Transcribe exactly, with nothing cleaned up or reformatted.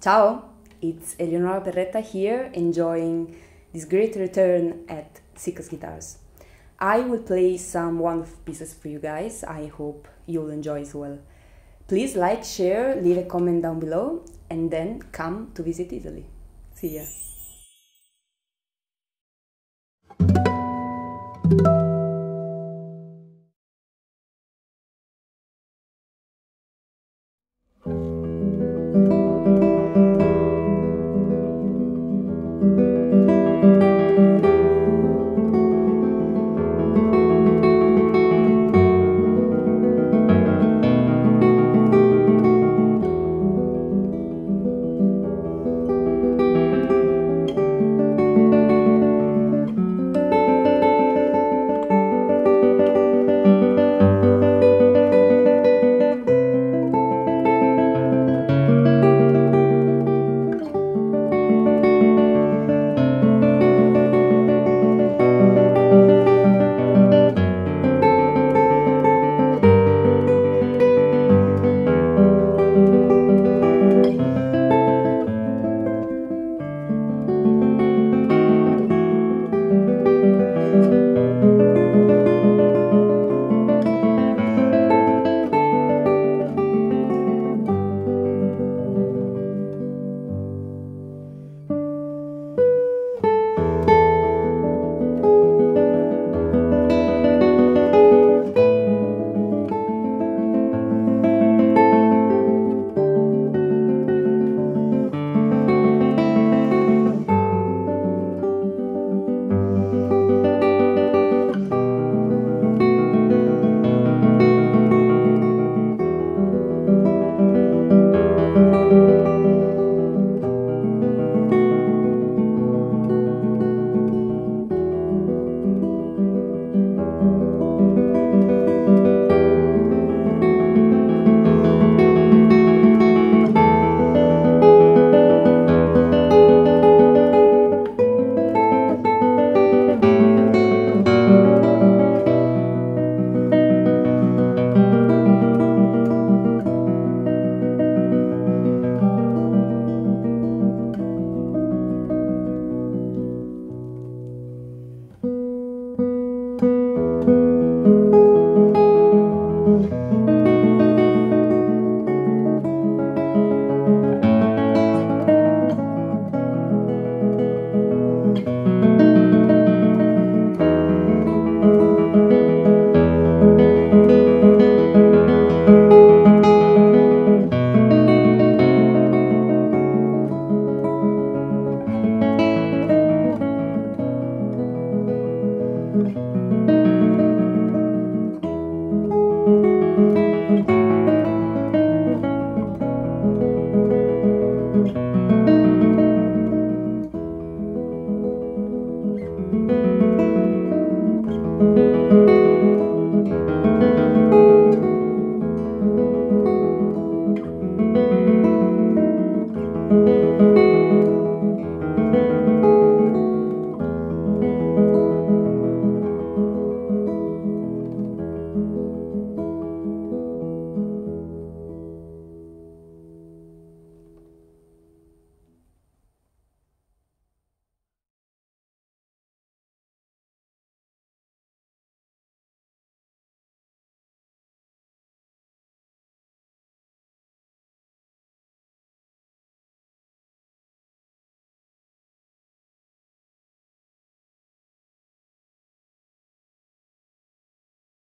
Ciao, it's Eleonora Perretta here, enjoying this great return at Siccas Guitars. I will play some wonderful pieces for you guys. I hope you'll enjoy as well. Please like, share, leave a comment down below, and then come to visit Italy. See ya!